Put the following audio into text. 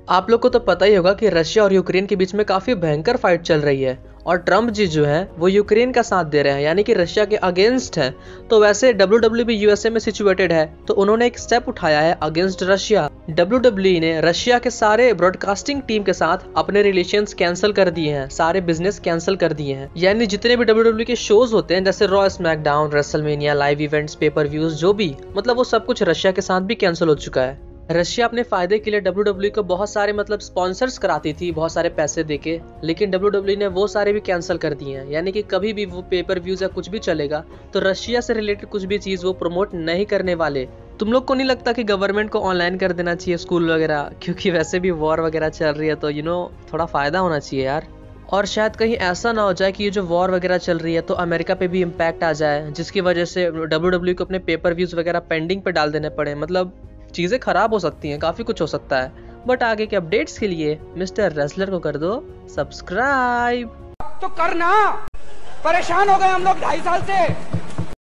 आप लोग को तो पता ही होगा कि रशिया और यूक्रेन के बीच में काफी भयंकर फाइट चल रही है और ट्रम्प जी जो है वो यूक्रेन का साथ दे रहे हैं, यानी कि रशिया के अगेंस्ट है। तो वैसे WWE भी यूएसए में सिचुएटेड है, तो उन्होंने एक स्टेप उठाया है अगेंस्ट रशिया। WWE ने रशिया के सारे ब्रॉडकास्टिंग टीम के साथ अपने रिलेशंस कैंसिल कर दिए हैं, सारे बिजनेस कैंसिल कर दिए हैं। यानी जितने भी WWE के शोज होते हैं जैसे Raw, SmackDown, WrestleMania, live events, pay per views, जो भी मतलब वो सब कुछ रशिया के साथ भी कैंसिल हो चुका है। रशिया अपने फायदे के लिए WWE को बहुत सारे स्पॉन्सर्स कराती थी बहुत सारे पैसे देके, लेकिन WWE ने वो सारे भी कैंसिल कर दिए हैं। यानी कि कभी भी वो पेपर व्यूज या कुछ भी चलेगा तो रशिया से रिलेटेड कुछ भी चीज वो प्रमोट नहीं करने वाले। तुम लोग को नहीं लगता कि गवर्नमेंट को ऑनलाइन कर देना चाहिए स्कूल वगैरह, क्योंकि वैसे भी वॉर वगैरह चल रही है तो थोड़ा फायदा होना चाहिए यार। और शायद कहीं ऐसा ना हो जाए कि ये जो वॉर वगैरह चल रही है तो अमेरिका पे भी इम्पैक्ट आ जाए, जिसकी वजह से WWE को अपने पेपर व्यूज वगैरह पेंडिंग पे डाल देने पड़े। चीजें खराब हो सकती हैं, काफी कुछ हो सकता है। बट आगे के अपडेट्स के लिए मिस्टर रेसलर को कर दो सब्सक्राइब। तो करना, परेशान हो गए हम लोग 2.5 साल से।